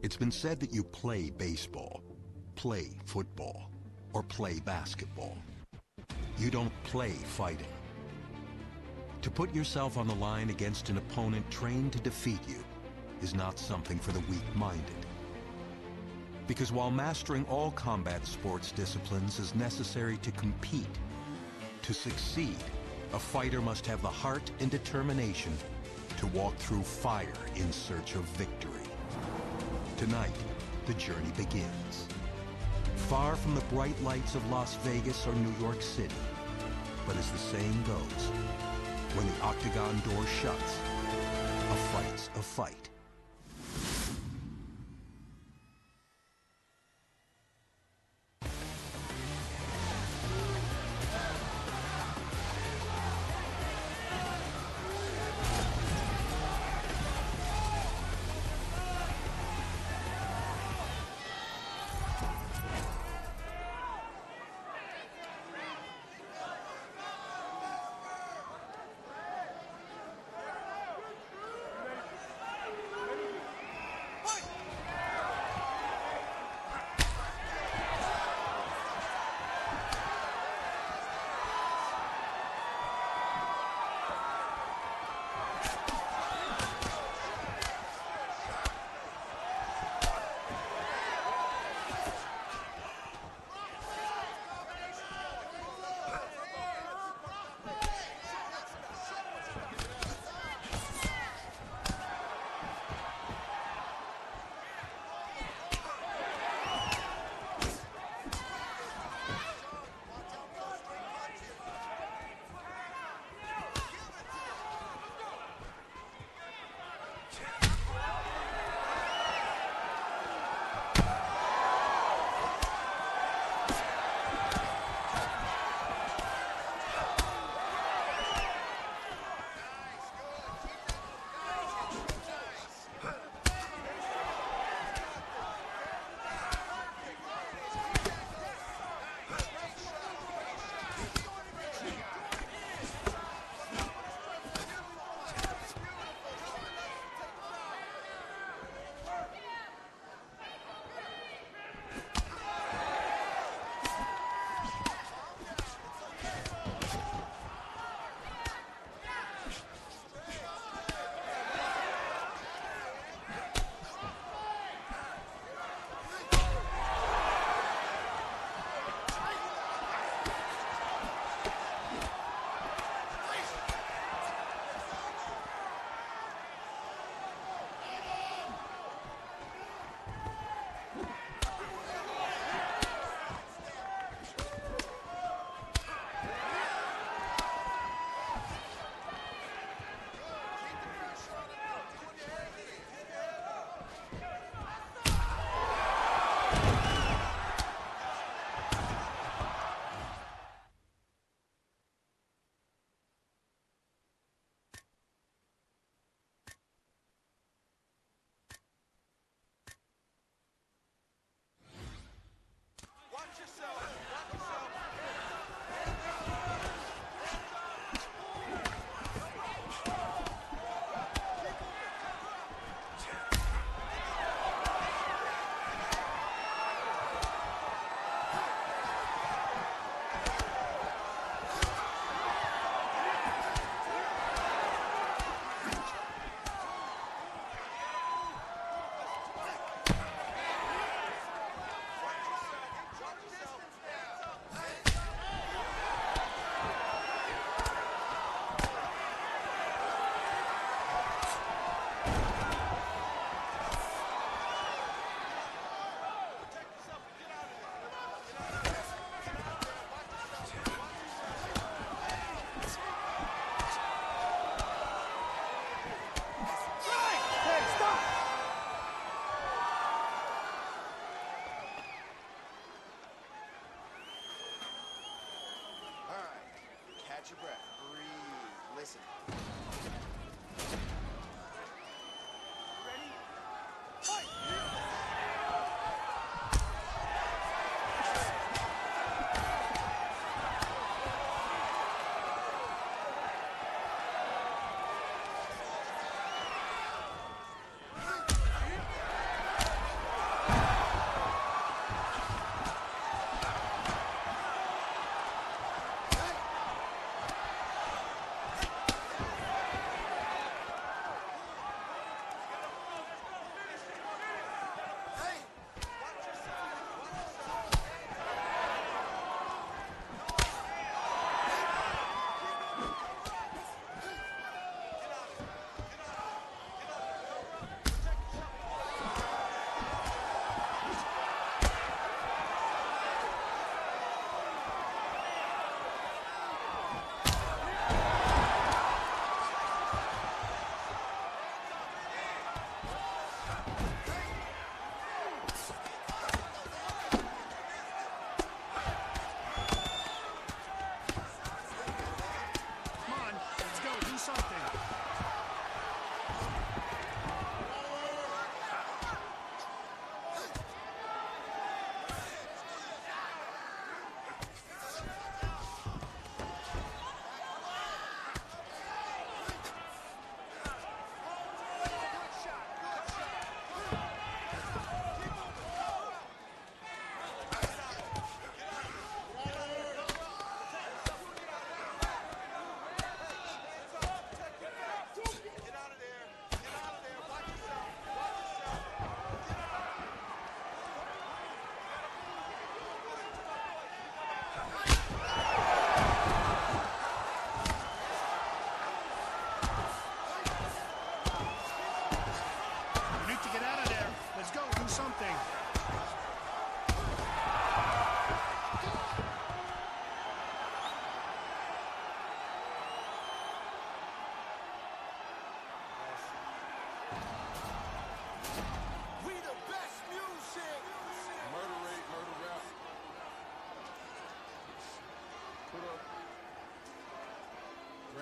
It's been said that you play baseball, play football, or play basketball. You don't play fighting. To put yourself on the line against an opponent trained to defeat you is not something for the weak-minded. Because while mastering all combat sports disciplines is necessary to compete, to succeed, a fighter must have the heart and determination to walk through fire in search of victory. Tonight, the journey begins. Far from the bright lights of Las Vegas or New York City. But as the saying goes, when the octagon door shuts, a fight's a fight. Catch your breath. Breathe. Listen. Ready? Fight!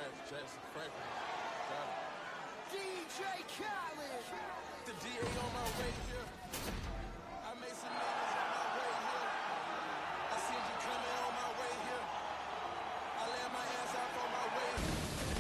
Jackson Franklin. DJ Khaled. The DA on my way here. I made some niggas on my way here. I seen you coming on my way here. I land my ass off on my way here.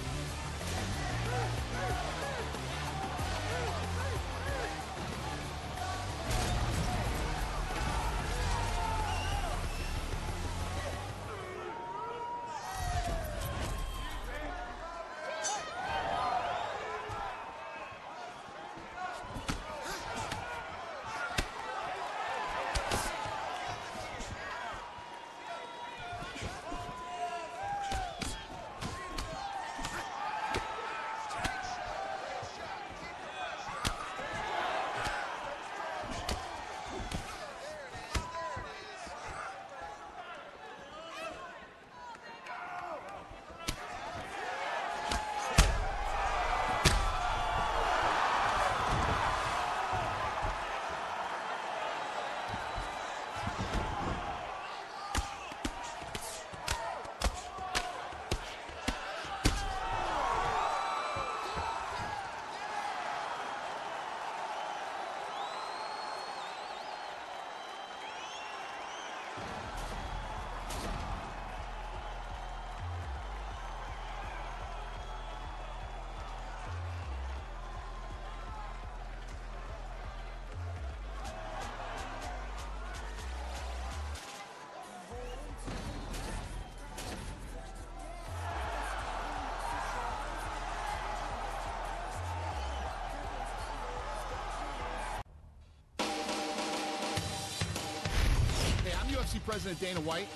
UFC President Dana White,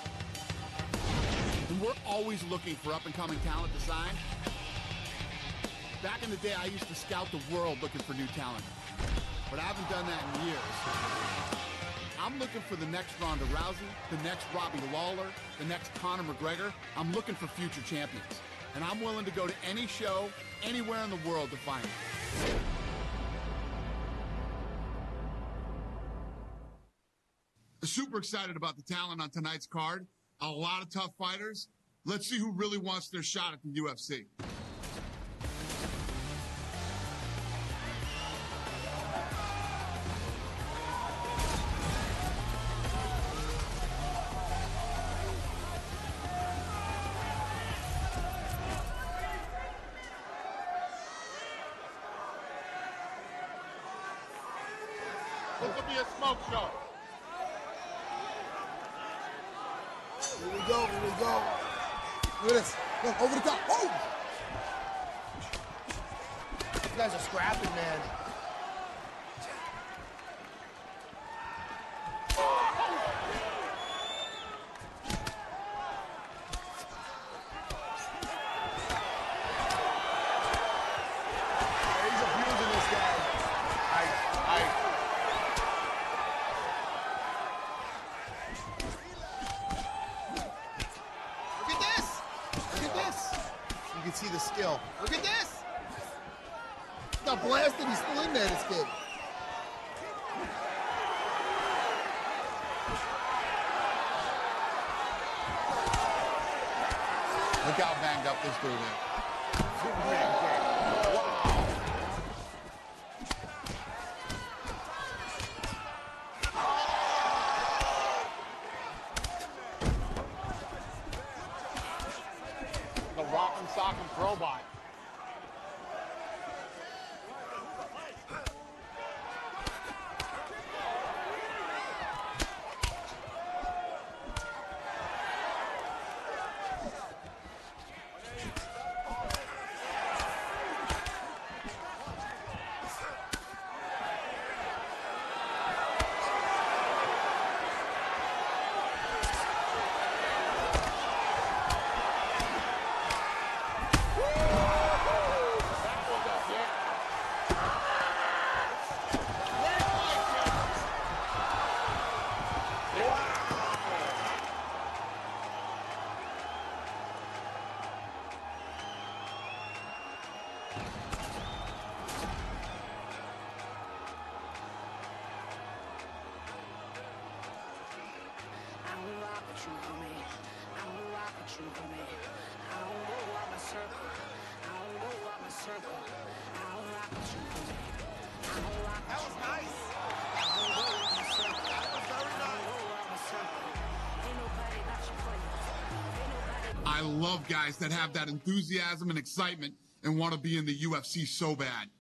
and we're always looking for up-and-coming talent to sign. Back in the day, I used to scout the world looking for new talent, but I haven't done that in years. I'm looking for the next Ronda Rousey, the next Robbie Lawler, the next Conor McGregor. I'm looking for future champions, and I'm willing to go to any show, anywhere in the world to find them. Super excited about the talent on tonight's card. A lot of tough fighters. Let's see who really wants their shot at the UFC. This will be a smoke show. Here we go, here we go. Look at this. Look, over the top. Oh! These guys are scrapping, man. He's abusing this guy. Look at this. Look at this. You can see the skill. Look at this. He's not blasted. He's still in there, this kid. Look how banged up this dude is. The Rock'em Sock'em Robot. I will rock with you, homie. I will rock with you, homie. I don't go out my circle. I love guys that have that enthusiasm and excitement and want to be in the UFC so bad.